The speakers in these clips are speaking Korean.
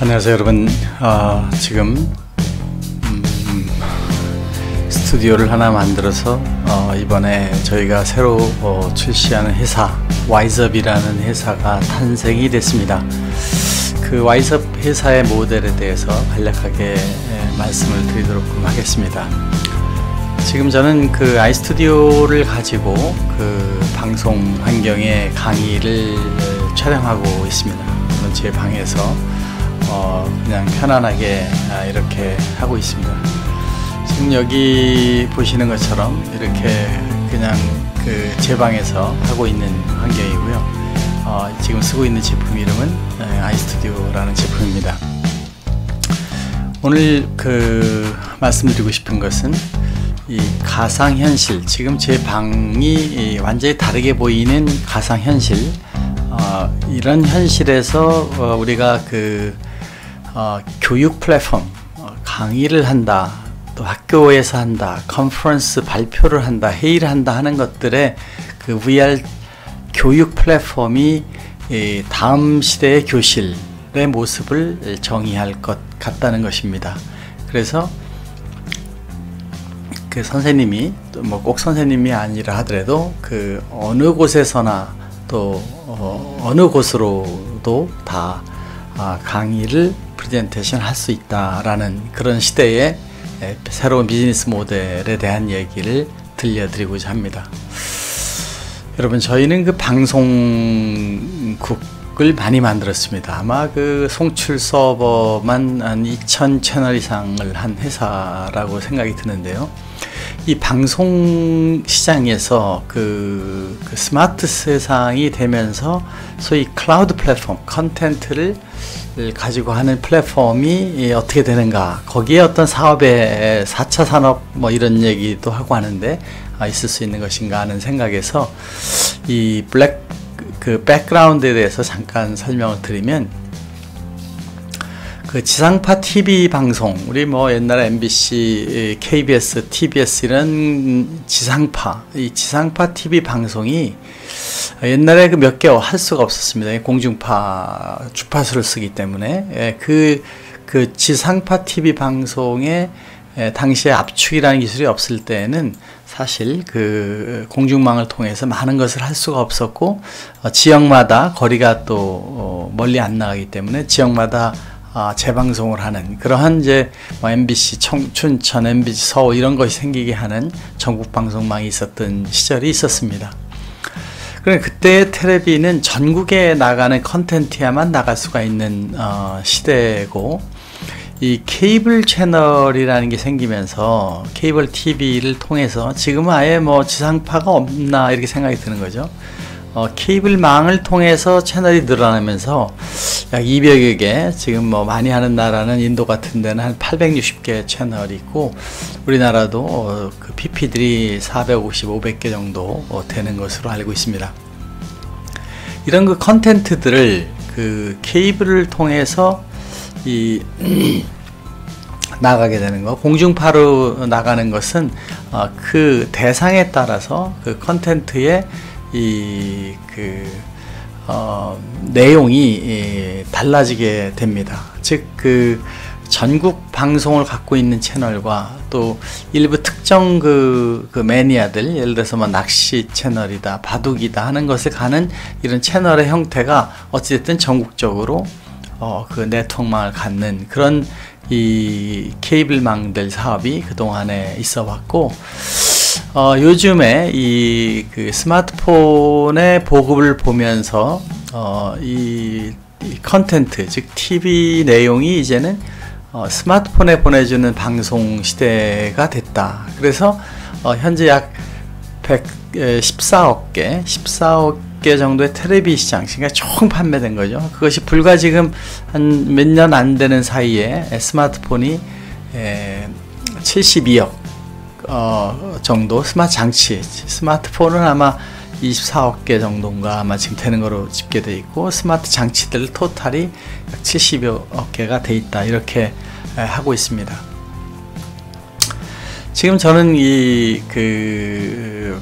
안녕하세요 여러분. 지금 스튜디오를 하나 만들어서 이번에 저희가 새로 출시하는 회사 와이즈업이라는 회사가 탄생이 됐습니다. 그 와이즈업 회사의 모델에 대해서 간략하게 말씀을 드리도록 하겠습니다. 지금 저는 그 아이스튜디오를 가지고 그 방송 환경의 강의를 촬영하고 있습니다. 제 방에서 그냥 편안하게 이렇게 하고 있습니다. 지금 여기 보시는 것처럼 이렇게 그냥 그 제 방에서 하고 있는 환경이고요. 지금 쓰고 있는 제품 이름은 아이스튜디오라는 제품입니다. 오늘 그 말씀드리고 싶은 것은 이 가상현실, 지금 제 방이 완전히 다르게 보이는 가상현실, 이런 현실에서 우리가 그 교육 플랫폼, 강의를 한다, 또 학교에서 한다, 컨퍼런스 발표를 한다, 회의를 한다 하는 것들의 그 VR 교육 플랫폼이 다음 시대의 교실의 모습을 정의할 것 같다는 것입니다. 그래서 그 선생님이 뭐 꼭 선생님이 아니라 하더라도 그 어느 곳에서나 또 어느 곳으로도 다 강의를 프레젠테이션 할 수 있다라는 그런 시대의 새로운 비즈니스 모델에 대한 얘기를 들려드리고자 합니다. 여러분, 저희는 그 방송국을 많이 만들었습니다. 아마 그 송출 서버만 한 2000 채널 이상을 한 회사라고 생각이 드는데요. 이 방송 시장에서 그 스마트 세상이 되면서 소위 클라우드 플랫폼, 컨텐츠를 가지고 하는 플랫폼이 어떻게 되는가, 거기에 어떤 사업의 4차 산업 뭐 이런 얘기도 하고 하는데 있을 수 있는 것인가 하는 생각에서 이 그 백그라운드에 대해서 잠깐 설명을 드리면, 그 지상파 TV 방송, 우리 뭐 옛날에 MBC, KBS, TBS 이런 지상파, 이 지상파 TV 방송이 옛날에 그 몇 개 할 수가 없었습니다. 공중파 주파수를 쓰기 때문에 그 지상파 TV 방송에 당시에 압축이라는 기술이 없을 때에는 사실 그 공중망을 통해서 많은 것을 할 수가 없었고, 지역마다 거리가 또 멀리 안 나가기 때문에 지역마다 재방송을 하는 그러한 이제 MBC 춘천, MBC 서울 이런 것이 생기게 하는 전국 방송망이 있었던 시절이 있었습니다. 그런데 그때 텔레비는 전국에 나가는 컨텐츠야만 나갈 수가 있는 시대고, 이 케이블 채널이라는 게 생기면서 케이블 TV를 통해서 지금은 아예 뭐 지상파가 없나 이렇게 생각이 드는 거죠. 케이블망을 통해서 채널이 늘어나면서 약 200여 개, 지금 뭐 많이 하는 나라는 인도 같은 데는 한 860개 채널이 있고, 우리나라도 그 PP들이 450, 500개 정도 되는 것으로 알고 있습니다. 이런 그 컨텐츠들을 그 케이블을 통해서 나가게 되는 거, 공중파로 나가는 것은 그 대상에 따라서 그 컨텐츠의 내용이 달라지게 됩니다. 즉 그 전국 방송을 갖고 있는 채널과 또 일부 특정 그 매니아들, 예를 들어서 뭐 낚시 채널이다, 바둑이다 하는 것을 가는 이런 채널의 형태가 어찌됐든 전국적으로 그 네트워크망을 갖는 그런 이 케이블망들 사업이 그동안에 있어 왔고, 요즘에 이 그 스마트폰의 보급을 보면서 이 컨텐츠, 즉 TV 내용이 이제는 스마트폰에 보내주는 방송 시대가 됐다. 그래서 현재 약 14억 개 정도의 텔레비 시장, 그러니까 총 판매된 거죠. 그것이 불과 지금 한 몇 년 안 되는 사이에 스마트폰이 72억 정도 스마트 장치, 스마트폰은 아마 24억 개 정도인가 아마 지금 되는 거로 집계되어 있고, 스마트 장치들 토탈이 약 70여 개가 돼 있다, 이렇게 하고 있습니다. 지금 저는 이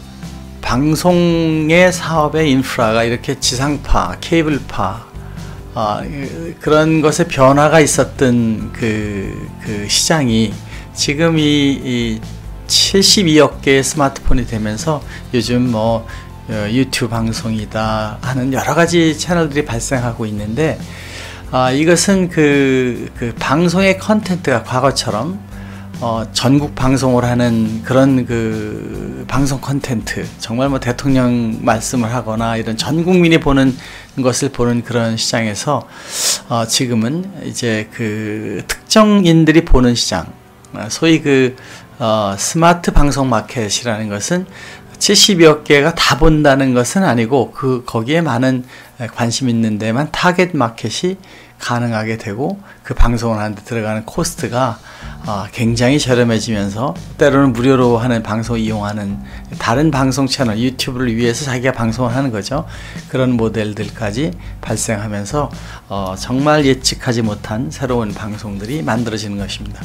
방송의 사업의 인프라가 이렇게 지상파, 케이블파, 그런 것에 변화가 있었던 그 시장이 지금 이 72억 개의 스마트폰이 되면서 요즘 뭐 유튜브 방송이다 하는 여러 가지 채널들이 발생하고 있는데, 이것은 그 방송의 컨텐츠가 과거처럼 전국 방송을 하는 그런 그 방송 컨텐츠, 정말 뭐 대통령 말씀을 하거나 이런 전 국민이 보는 것을 보는 그런 시장에서 지금은 이제 그 특정인들이 보는 시장, 소위 그 스마트 방송 마켓이라는 것은 70여 개가 다 본다는 것은 아니고 거기에 많은 관심 있는 데만 타겟 마켓이 가능하게 되고, 그 방송을 하는데 들어가는 코스트가 굉장히 저렴해지면서 때로는 무료로 하는 방송을 이용하는 다른 방송 채널, 유튜브를 위해서 자기가 방송을 하는 거죠. 그런 모델들까지 발생하면서 정말 예측하지 못한 새로운 방송들이 만들어지는 것입니다.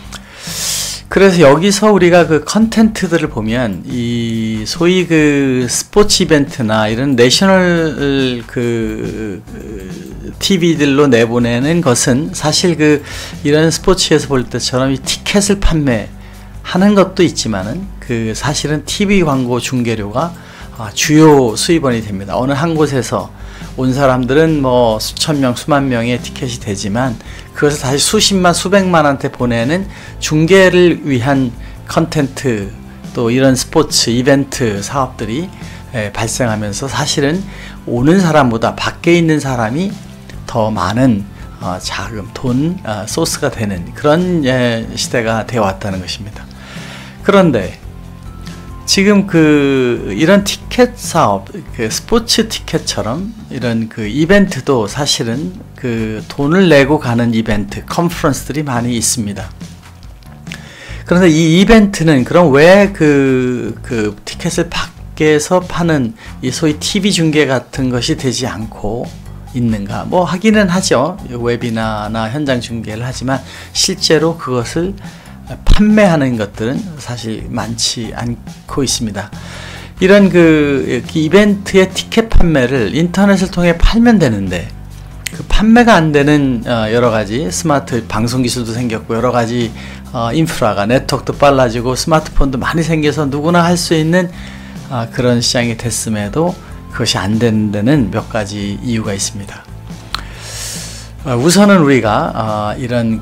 그래서 여기서 우리가 그 컨텐츠들을 보면 이 소위 그 스포츠 이벤트나 이런 내셔널 그 TV들로 내보내는 것은 사실 이런 스포츠에서 볼 때처럼 이 티켓을 판매하는 것도 있지만은 사실은 TV 광고 중계료가 주요 수입원이 됩니다. 어느 한 곳에서 온 사람들은 뭐 수천 명, 수만 명의 티켓이 되지만 그것을 다시 수십만, 수백만한테 보내는 중계를 위한 컨텐츠, 또 이런 스포츠 이벤트 사업들이 발생하면서 사실은 오는 사람보다 밖에 있는 사람이 더 많은 자금, 돈, 소스가 되는 그런 시대가 되어 왔다는 것입니다. 그런데 지금 이런 티켓 사업, 스포츠 티켓처럼 이런 이벤트도 사실은 돈을 내고 가는 이벤트, 컨퍼런스들이 많이 있습니다. 그런데 이 이벤트는 그럼 왜 티켓을 밖에서 파는 이 소위 TV 중계 같은 것이 되지 않고 있는가? 뭐 하기는 하죠. 웨비나나 현장 중계를 하지만 실제로 그것을 판매하는 것들은 사실 많지 않고 있습니다. 이런 이벤트의 티켓 판매를 인터넷을 통해 팔면 되는데, 판매가 안 되는 여러 가지 스마트 방송 기술도 생겼고, 여러 가지 인프라가, 네트워크도 빨라지고 스마트폰도 많이 생겨서 누구나 할 수 있는 그런 시장이 됐음에도 그것이 안 되는 데는 몇 가지 이유가 있습니다. 우선은 우리가 이런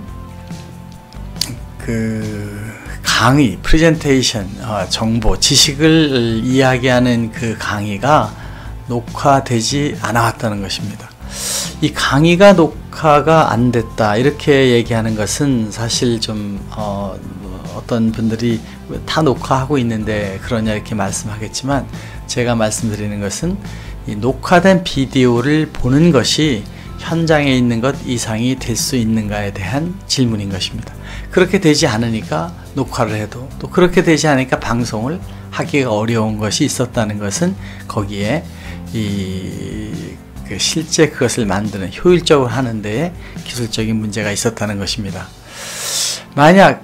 강의, 프레젠테이션, 정보, 지식을 이야기하는 강의가 녹화되지 않았다는 것입니다. 이 강의가 녹화가 안 됐다 이렇게 얘기하는 것은 사실 좀 어떤 분들이 다 녹화하고 있는데 그러냐 이렇게 말씀하겠지만, 제가 말씀드리는 것은 이 녹화된 비디오를 보는 것이 현장에 있는 것 이상이 될 수 있는가에 대한 질문인 것입니다. 그렇게 되지 않으니까 녹화를 해도, 또 그렇게 되지 않으니까 방송을 하기가 어려운 것이 있었다는 것은 거기에 실제 그것을 만드는, 효율적으로 하는 데에 기술적인 문제가 있었다는 것입니다. 만약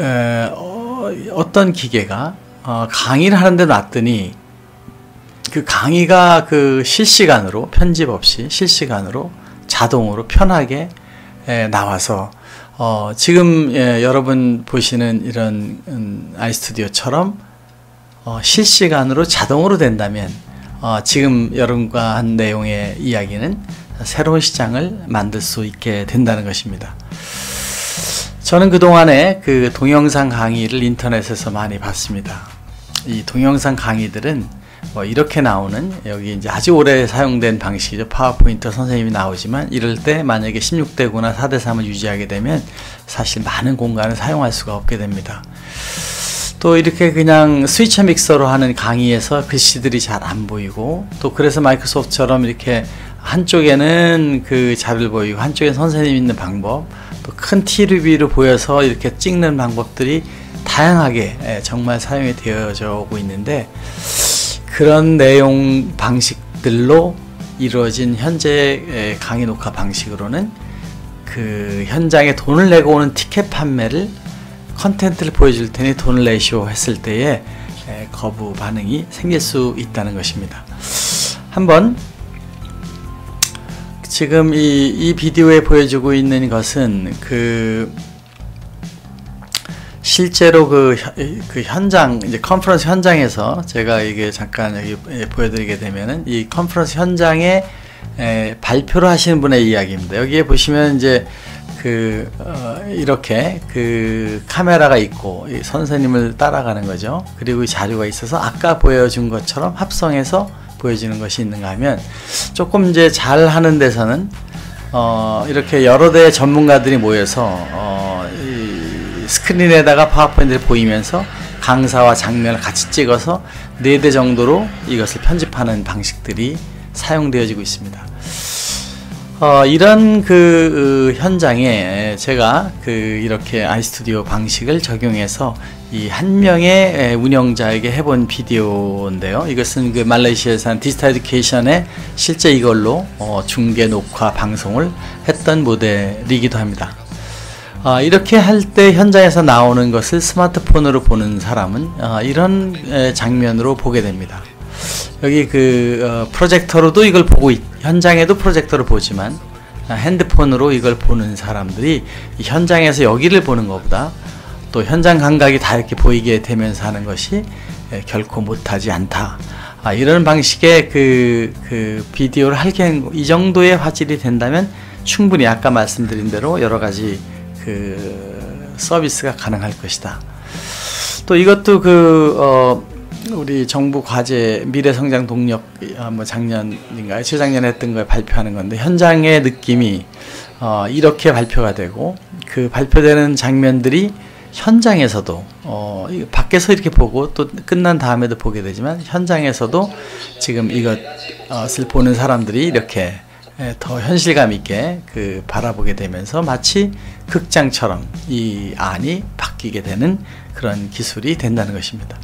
어떤 기계가 강의를 하는데 놨더니 그 강의가 실시간으로, 편집 없이 실시간으로 자동으로 편하게 나와서 지금 여러분 보시는 이런 아이스튜디오처럼 실시간으로 자동으로 된다면 지금 여러분과 한 내용의 이야기는 새로운 시장을 만들 수 있게 된다는 것입니다. 저는 그동안에 동영상 강의를 인터넷에서 많이 봤습니다. 이 동영상 강의들은 이렇게 나오는, 여기 이제 아주 오래 사용된 방식이죠. 파워포인트 선생님이 나오지만 이럴 때 만약에 16:9나 4:3을 유지하게 되면 사실 많은 공간을 사용할 수가 없게 됩니다. 또 이렇게 그냥 스위처 믹서로 하는 강의에서 글씨들이 잘 안 보이고, 또 그래서 마이크로소프트처럼 이렇게 한쪽에는 자료를 보이고 한쪽에는 선생님 있는 방법, 또 큰 TV로 보여서 이렇게 찍는 방법들이 다양하게 정말 사용이 되어져 오고 있는데, 그런 내용 방식들로 이루어진 현재 강의 녹화 방식으로는 현장에 돈을 내고 오는 티켓 판매를, 컨텐츠를 보여줄 테니 돈을 내시오 했을 때에 거부 반응이 생길 수 있다는 것입니다. 한번 지금 이 비디오에 보여주고 있는 것은 실제로 그 현장, 이제 컨퍼런스 현장에서 제가 이게 잠깐 여기 보여드리게 되면은 이 컨퍼런스 현장에 발표를 하시는 분의 이야기입니다. 여기에 보시면 이제 이렇게 카메라가 있고 선생님을 따라가는 거죠. 그리고 자료가 있어서 아까 보여준 것처럼 합성해서 보여지는 것이 있는가 하면, 조금 이제 잘 하는 데서는 이렇게 여러 대의 전문가들이 모여서 이 스크린에다가 파워포인트를 보이면서 강사와 장면을 같이 찍어서 4대 정도로 이것을 편집하는 방식들이 사용되어지고 있습니다. 이런 현장에 제가 이렇게 아이스튜디오 방식을 적용해서 이 한 명의 운영자에게 해본 비디오인데요. 이것은 말레이시아에서 한 디지털 에듀케이션에 실제 이걸로 중계 녹화 방송을 했던 모델이기도 합니다. 이렇게 할 때 현장에서 나오는 것을 스마트폰으로 보는 사람은 이런 장면으로 보게 됩니다. 여기 프로젝터로도 이걸 보고 현장에도 프로젝터를 보지만 핸드폰으로 이걸 보는 사람들이 이 현장에서 여기를 보는 것보다 또 현장 감각이 다 이렇게 보이게 되면서 하는 것이 결코 못하지 않다. 이런 방식의 비디오를 이 정도의 화질이 된다면 충분히 아까 말씀드린 대로 여러 가지 서비스가 가능할 것이다. 또 이것도 우리 정부 과제 미래성장 동력 작년인가요? 재작년에 했던 걸 발표하는 건데, 현장의 느낌이 이렇게 발표가 되고, 발표되는 장면들이 현장에서도 밖에서 이렇게 보고 또 끝난 다음에도 보게 되지만, 현장에서도 지금 이것을 보는 사람들이 이렇게 더 현실감 있게 바라보게 되면서 마치 극장처럼 이 안이 바뀌게 되는 그런 기술이 된다는 것입니다.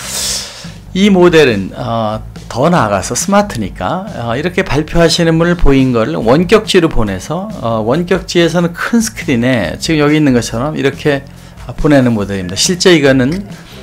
이 모델은 더 나아가서 스마트니까 이렇게 발표하시는 분을 보인 거를 원격지로 보내서 원격지에서는 큰 스크린에 지금 여기 있는 것처럼 이렇게 보내는 모델입니다. 실제 이거는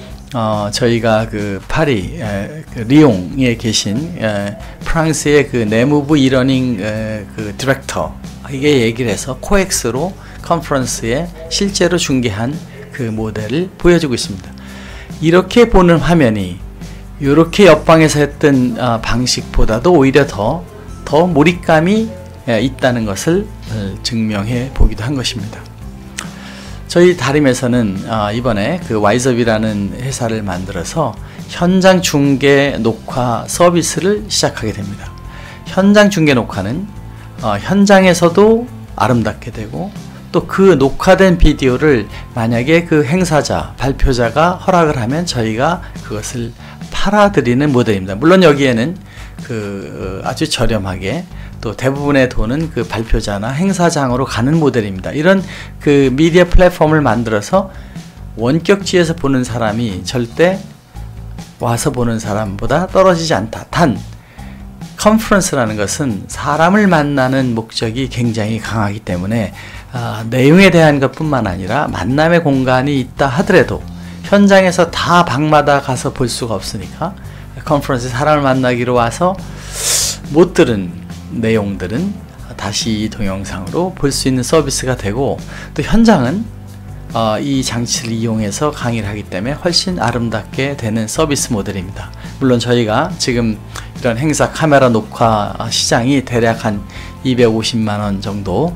저희가 파리 리옹에 계신 프랑스의 내무부 이러닝 디렉터, 이게 얘기를 해서 코엑스로 컨퍼런스에 실제로 중계한 모델을 보여주고 있습니다. 이렇게 보는 화면이 이렇게 옆방에서 했던 방식보다도 오히려 더 몰입감이 있다는 것을 증명해 보기도 한 것입니다. 저희 다림에서는 이번에 와이즈업이라는 회사를 만들어서 현장 중계 녹화 서비스를 시작하게 됩니다. 현장 중계 녹화는 현장에서도 아름답게 되고, 또 녹화된 비디오를 만약에 행사자, 발표자가 허락을 하면 저희가 그것을 팔아드리는 모델입니다. 물론 여기에는 아주 저렴하게, 또 대부분의 돈은 발표자나 행사장으로 가는 모델입니다. 이런 미디어 플랫폼을 만들어서 원격지에서 보는 사람이 절대 와서 보는 사람보다 떨어지지 않다. 단 컨퍼런스라는 것은 사람을 만나는 목적이 굉장히 강하기 때문에 내용에 대한 것뿐만 아니라 만남의 공간이 있다 하더라도 현장에서 다 방마다 가서 볼 수가 없으니까 컨퍼런스에 사람을 만나기로 와서 못 들은 내용들은 다시 동영상으로 볼 수 있는 서비스가 되고, 또 현장은 이 장치를 이용해서 강의를 하기 때문에 훨씬 아름답게 되는 서비스 모델입니다. 물론 저희가 지금 이런 행사 카메라 녹화 시장이 대략 한 250만원 정도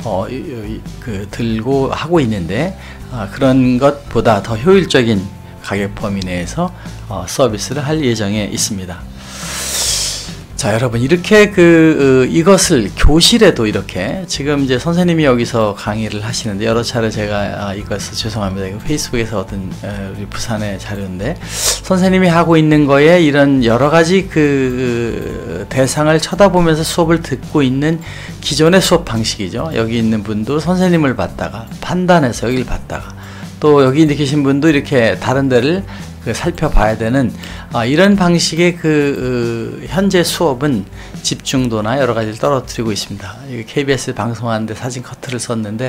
들고 하고 있는데, 그런 것보다 더 효율적인 가격 범위 내에서 서비스를 할 예정에 있습니다. 자, 여러분, 이렇게 이것을 교실에도 이렇게, 지금 이제 선생님이 여기서 강의를 하시는데, 여러 차례 제가 이것을 죄송합니다. 페이스북에서 얻은 우리 부산의 자료인데, 선생님이 하고 있는 거에 이런 여러 가지 대상을 쳐다보면서 수업을 듣고 있는 기존의 수업 방식이죠. 여기 있는 분도 선생님을 봤다가 판단해서 여기를 봤다가, 또 여기 계신 분도 이렇게 다른 데를 살펴봐야 되는 이런 방식의 현재 수업은 집중도나 여러 가지를 떨어뜨리고 있습니다. KBS 방송하는데 사진 커트를 썼는데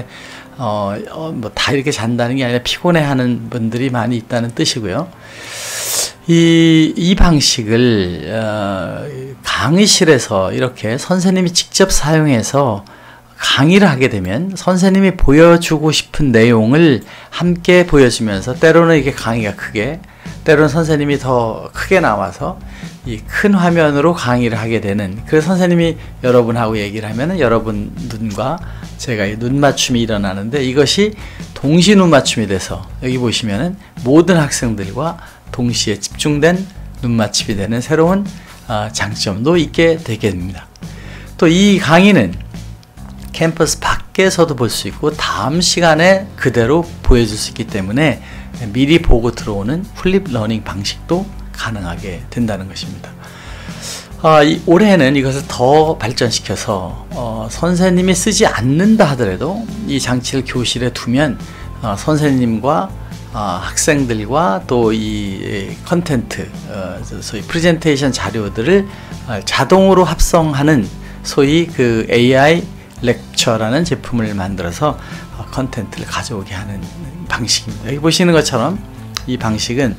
뭐 다 이렇게 잔다는 게 아니라 피곤해하는 분들이 많이 있다는 뜻이고요. 이 방식을 강의실에서 이렇게 선생님이 직접 사용해서 강의를 하게 되면 선생님이 보여주고 싶은 내용을 함께 보여주면서 때로는 이게 강의가 크게, 때로는 선생님이 더 크게 나와서 이 큰 화면으로 강의를 하게 되는, 그래서 선생님이 여러분하고 얘기를 하면은 여러분 눈과 제가 이 눈 맞춤이 일어나는데, 이것이 동시 눈 맞춤이 돼서 여기 보시면은 모든 학생들과 동시에 집중된 눈 맞춤이 되는 새로운 장점도 있게 되게 됩니다. 또 이 강의는 캠퍼스 밖에서도 볼 수 있고 다음 시간에 그대로 보여줄 수 있기 때문에 미리 보고 들어오는 플립 러닝 방식도 가능하게 된다는 것입니다. 올해는 이것을 더 발전시켜서 선생님이 쓰지 않는다 하더라도 이 장치를 교실에 두면 선생님과 학생들과 또 이 컨텐트, 소위 프레젠테이션 자료들을 자동으로 합성하는 소위 그 AI 렉처라는 제품을 만들어서 컨텐트를 가져오게 하는 방식입니다. 여기 보시는 것처럼 이 방식은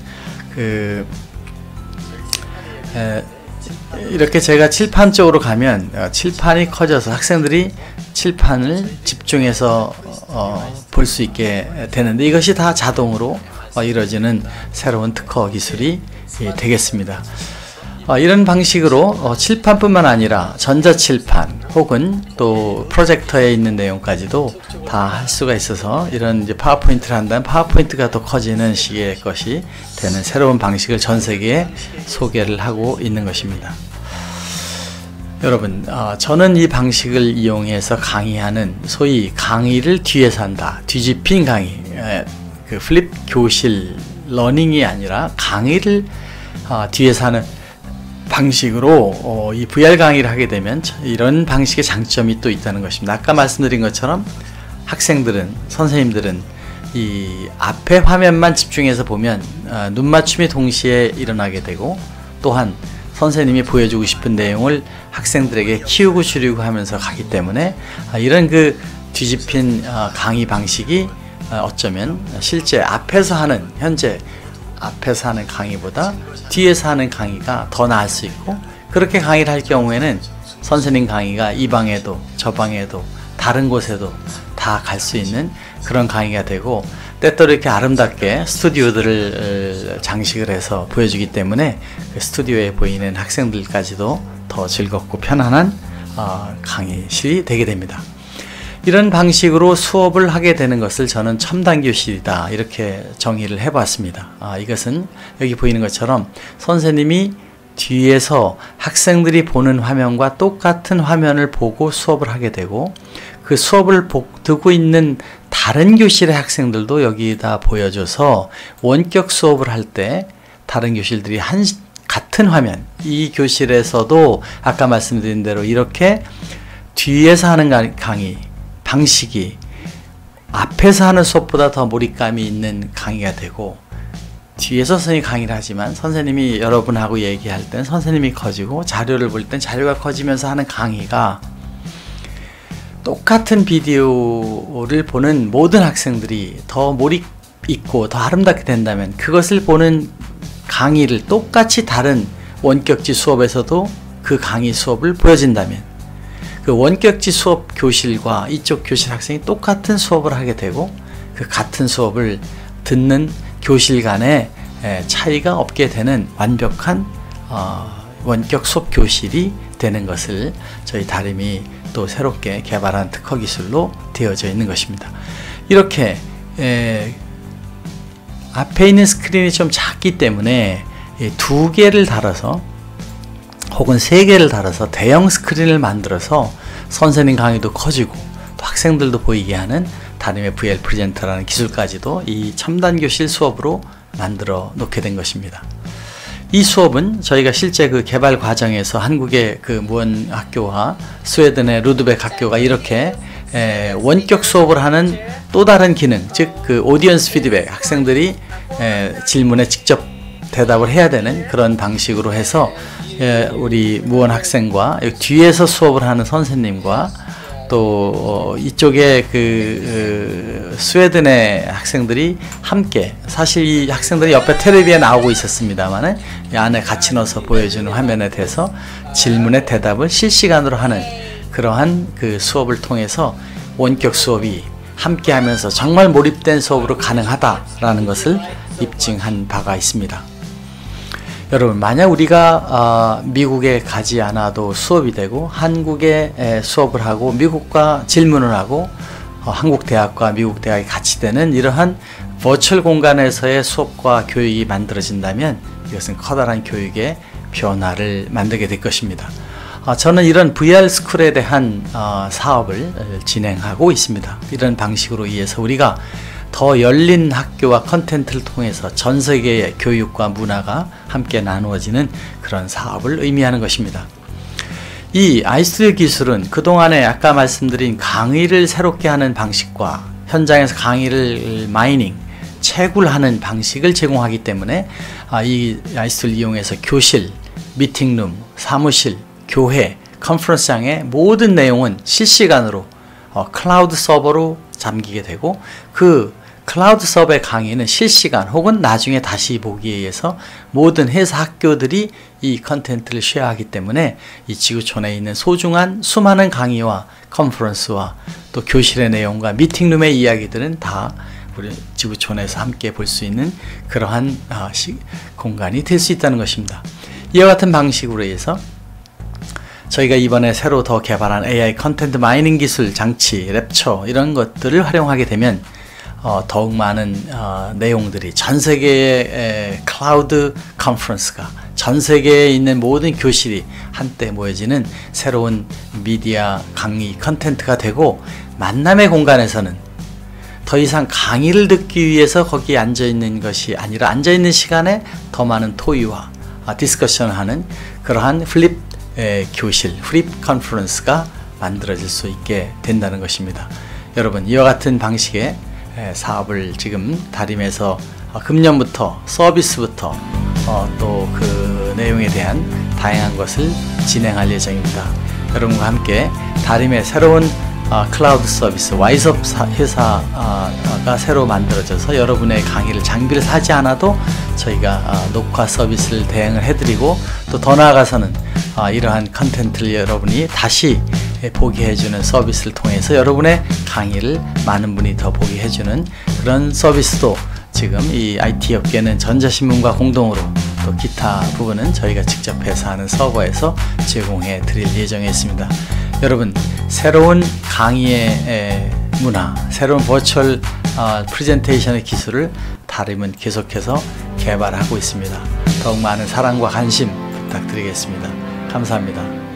이렇게 제가 칠판 쪽으로 가면 칠판이 커져서 학생들이 칠판을 집중해서 볼 수 있게 되는데, 이것이 다 자동으로 이루어지는 새로운 특허 기술이 되겠습니다. 이런 방식으로 칠판뿐만 아니라 전자칠판 혹은 또 프로젝터에 있는 내용까지도 다 할 수가 있어서, 이런 이제 파워포인트를 한다면 파워포인트가 더 커지는 식의 것이 되는 새로운 방식을 전 세계에 소개를 하고 있는 것입니다. 여러분, 저는 이 방식을 이용해서 강의하는, 소위 강의를 뒤에서 한다, 뒤집힌 강의, 그 플립 교실 러닝이 아니라 강의를 뒤에서 하는 방식으로 이 VR 강의를 하게 되면 이런 방식의 장점이 또 있다는 것입니다. 아까 말씀드린 것처럼 학생들은, 선생님들은 이 앞에 화면만 집중해서 보면 눈 맞춤이 동시에 일어나게 되고, 또한 선생님이 보여주고 싶은 내용을 학생들에게 키우고 줄이고 하면서 가기 때문에 이런 그 뒤집힌 강의 방식이 어쩌면 실제 앞에서 하는, 현재 앞에서 하는 강의보다 뒤에서 하는 강의가 더 나을 수 있고, 그렇게 강의를 할 경우에는 선생님 강의가 이 방에도 저 방에도 다른 곳에도 다 갈 수 있는 그런 강의가 되고, 때때로 이렇게 아름답게 스튜디오들을 장식을 해서 보여주기 때문에 그 스튜디오에 보이는 학생들까지도 더 즐겁고 편안한 강의실이 되게 됩니다. 이런 방식으로 수업을 하게 되는 것을 저는 첨단 교실이다, 이렇게 정의를 해봤습니다. 이것은 여기 보이는 것처럼 선생님이 뒤에서 학생들이 보는 화면과 똑같은 화면을 보고 수업을 하게 되고, 그 수업을 두고 있는 다른 교실의 학생들도 여기다 보여줘서 원격 수업을 할 때 다른 교실들이 같은 화면, 이 교실에서도 아까 말씀드린 대로 이렇게 뒤에서 하는 강의 방식이 앞에서 하는 수업보다 더 몰입감이 있는 강의가 되고, 뒤에서 선생님이 강의를 하지만 선생님이 여러분하고 얘기할 땐 선생님이 커지고, 자료를 볼 땐 자료가 커지면서 하는 강의가 똑같은 비디오를 보는 모든 학생들이 더 몰입 있고 더 아름답게 된다면, 그것을 보는 강의를 똑같이 다른 원격지 수업에서도 그 강의 수업을 보여진다면, 그 원격지 수업 교실과 이쪽 교실 학생이 똑같은 수업을 하게 되고, 그 같은 수업을 듣는 교실 간의 차이가 없게 되는 완벽한 원격 수업 교실이 되는 것을 저희 다림이 또 새롭게 개발한 특허 기술로 되어져 있는 것입니다. 이렇게 앞에 있는 스크린이 좀 작기 때문에 2개를 달아서 혹은 3개를 달아서 대형 스크린을 만들어서 선생님 강의도 커지고 또 학생들도 보이게 하는 다림의 VR 프레젠터라는 기술까지도 이 첨단 교실 수업으로 만들어 놓게 된 것입니다. 이 수업은 저희가 실제 그 개발 과정에서 한국의 그 무원 학교와 스웨덴의 루드벡 학교가 이렇게 원격 수업을 하는 또 다른 기능, 즉 그 오디언스 피드백, 학생들이 질문에 직접 대답을 해야 되는 그런 방식으로 해서 우리 무원 학생과 뒤에서 수업을 하는 선생님과 또 이쪽에 스웨덴의 학생들이 함께, 사실 이 학생들이 옆에 텔레비에 나오고 있었습니다만 이 안에 같이 넣어서 보여주는 화면에 대해서 질문에 대답을 실시간으로 하는 그러한 그 수업을 통해서 원격 수업이 함께 하면서 정말 몰입된 수업으로 가능하다라는 것을 입증한 바가 있습니다. 여러분, 만약 우리가 미국에 가지 않아도 수업이 되고 한국에 수업을 하고 미국과 질문을 하고 한국 대학과 미국 대학이 같이 되는 이러한 버추얼 공간에서의 수업과 교육이 만들어진다면 이것은 커다란 교육의 변화를 만들게 될 것입니다. 저는 이런 VR 스쿨에 대한 사업을 진행하고 있습니다. 이런 방식으로 인해서 우리가 더 열린 학교와 컨텐츠를 통해서 전 세계의 교육과 문화가 함께 나누어지는 그런 사업을 의미하는 것입니다. 이 아이스튜디오 기술은 그동안에 아까 말씀드린 강의를 새롭게 하는 방식과 현장에서 강의를 마이닝, 채굴하는 방식을 제공하기 때문에 이 아이스튜디오를 이용해서 교실, 미팅룸, 사무실, 교회, 컨퍼런스장의 모든 내용은 실시간으로 클라우드 서버로 잠기게 되고 그 클라우드 서버의 강의는 실시간 혹은 나중에 다시 보기에 의해서 모든 회사 학교들이 이 컨텐츠를 쉐어하기 때문에 이 지구촌에 있는 소중한 수많은 강의와 컨퍼런스와 또 교실의 내용과 미팅룸의 이야기들은 다 우리 지구촌에서 함께 볼 수 있는 그러한 공간이 될 수 있다는 것입니다. 이와 같은 방식으로 해서 저희가 이번에 새로 더 개발한 AI 컨텐트 마이닝 기술 장치, 랩처 이런 것들을 활용하게 되면 더욱 많은 내용들이 전 세계의 클라우드 컨퍼런스가 전 세계에 있는 모든 교실이 한때 모여지는 새로운 미디어 강의 컨텐츠가 되고 만남의 공간에서는 더 이상 강의를 듣기 위해서 거기에 앉아있는 것이 아니라 앉아있는 시간에 더 많은 토의와 디스커션을 하는 그러한 플립 교실, 플립 컨퍼런스가 만들어질 수 있게 된다는 것입니다. 여러분, 이와 같은 방식의 사업을 지금 다림에서 금년부터 서비스부터 또 그 내용에 대한 다양한 것을 진행할 예정입니다. 여러분과 함께 다림의 새로운 클라우드 서비스 와이즈업 회사가 새로 만들어져서 여러분의 강의를 장비를 사지 않아도 저희가 녹화 서비스를 대행을 해드리고 또 더 나아가서는 이러한 컨텐츠를 여러분이 다시 보게 해주는 서비스를 통해서 여러분의 강의를 많은 분이 더 보게 해주는 그런 서비스도 지금 이 IT 업계는 전자신문과 공동으로 또 기타 부분은 저희가 직접 해서 하는 서버에서 제공해 드릴 예정에 있습니다. 여러분, 새로운 강의의 문화, 새로운 버추얼 프레젠테이션의 기술을 다림은 계속해서 개발하고 있습니다. 더욱 많은 사랑과 관심 부탁드리겠습니다. 감사합니다.